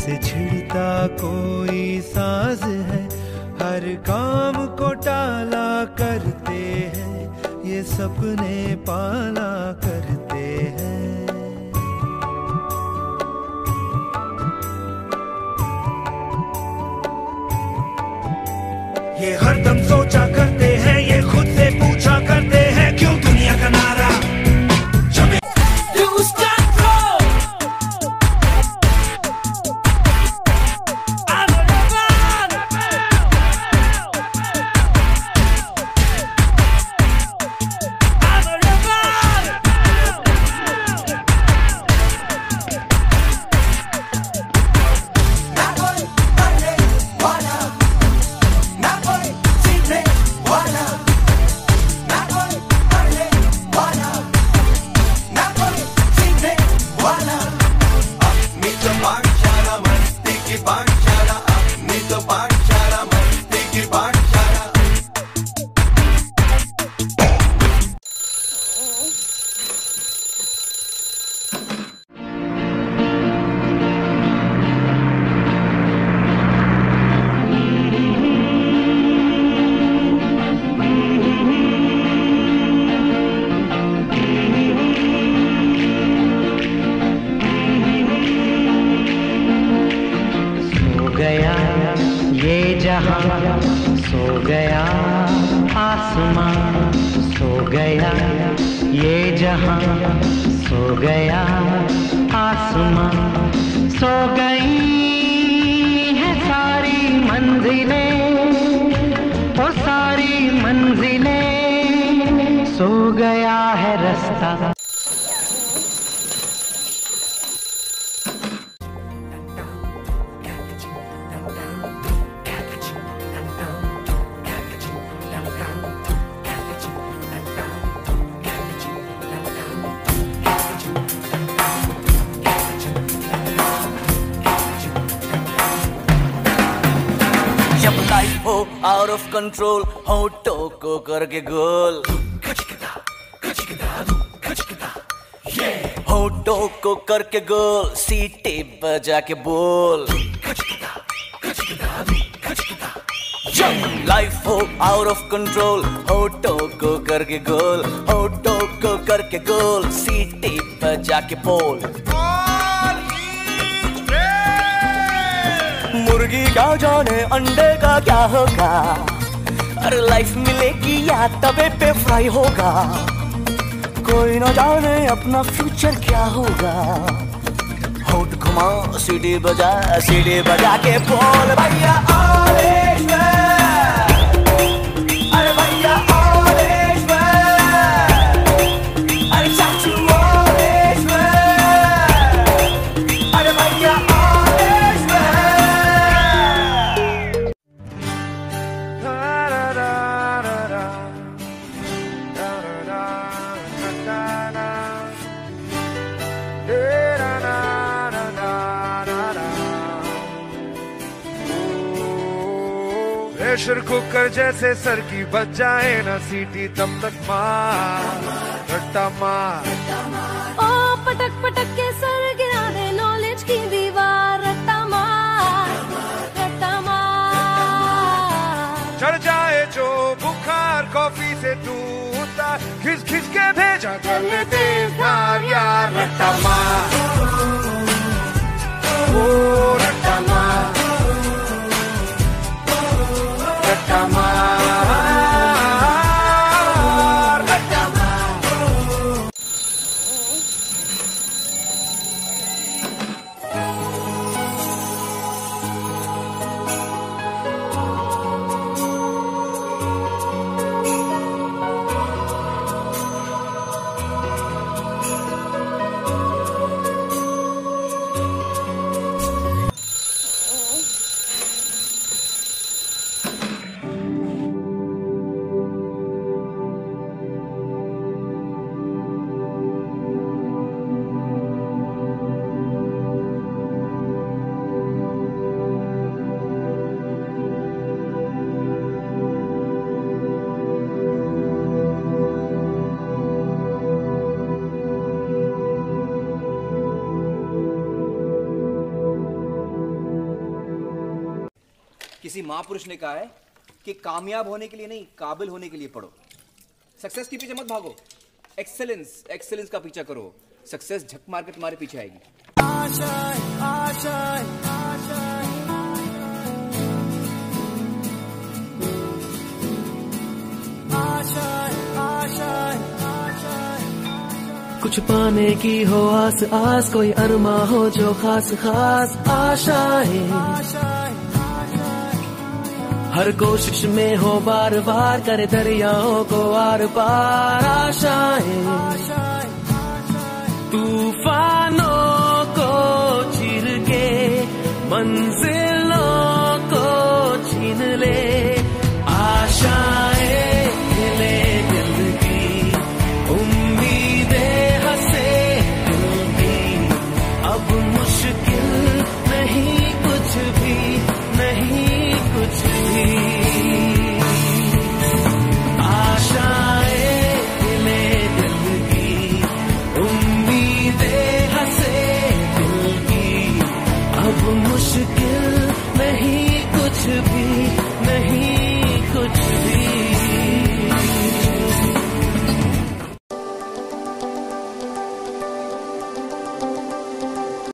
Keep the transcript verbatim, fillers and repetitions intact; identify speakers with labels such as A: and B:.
A: जैसे छिड़ता कोई साज है, हर काम को टाला करते हैं, ये सपने पाला करते हैं। ये हरदम सोचा करते हैं, ये खुद से पूछा करते हैं, क्यों दुनिया का नारा
B: सो गया आसमां, सो गया ये जहां, सो गया आसमां, सो गई है सारी मंजिलें, ओ सारी मंजिलें, सो गया है रास्ता।
C: जब लाइफ हो आउट ऑफ कंट्रोल, होठों को करके गोल, होठों को करके गोल, सीटी बजा के बोल। जब लाइफ हो आउट ऑफ कंट्रोल, होठों को करके गोल, होठों को करके गोल, सीटी बजा के बोल। मुर्गी क्या जाने अंडे का क्या होगा, अरे लाइफ मिलेगी या तवे पे फ्राई होगा, कोई ना जाने अपना फ्यूचर क्या होगा। होठ घुमा सीढ़ी बजा, सीढ़ी बजा के बोल भैया ऑरेंज में, अरे भैया ऑरेंज में, अरे चाचू ऑरेंज में, अरे भैया ऑरेंज में।
A: प्रेशर कुकर जैसे सर की बच जाए ना सीटी, तब तक मार रट्टा मार।
D: ओ पटक पटक के सर गिरा दे नॉलेज की दीवार, रट्टा मार रट्टा मार।
A: चढ़ जाए जो बुखार कॉफी से तू उतार, खिस खिस के भेजा कर लेते यार यार, रट्टा मार ओ रट्टा मार रट्टा मार रट्टा मार।
E: किसी महापुरुष ने कहा है कि कामयाब होने के लिए नहीं, काबिल होने के लिए पढ़ो। सक्सेस के पीछे मत भागो, एक्सेलेंस एक्सेलेंस का पीछा करो। सक्सेस झक मार के तुम्हारे पीछे आएगी।
C: आशाएं, आशाएं, आशाएं, आशाएं, आशाएं, आशाएं। कुछ पाने की हो आस आस, कोई अरमा हो जो खास खास। आशाएं, आशाएं, हर कोशिश में हो बार बार, करे दरियाओं को आर पार। आशाएं, तूफानों को चीर के मंजिलों को छीन ले। आशाएं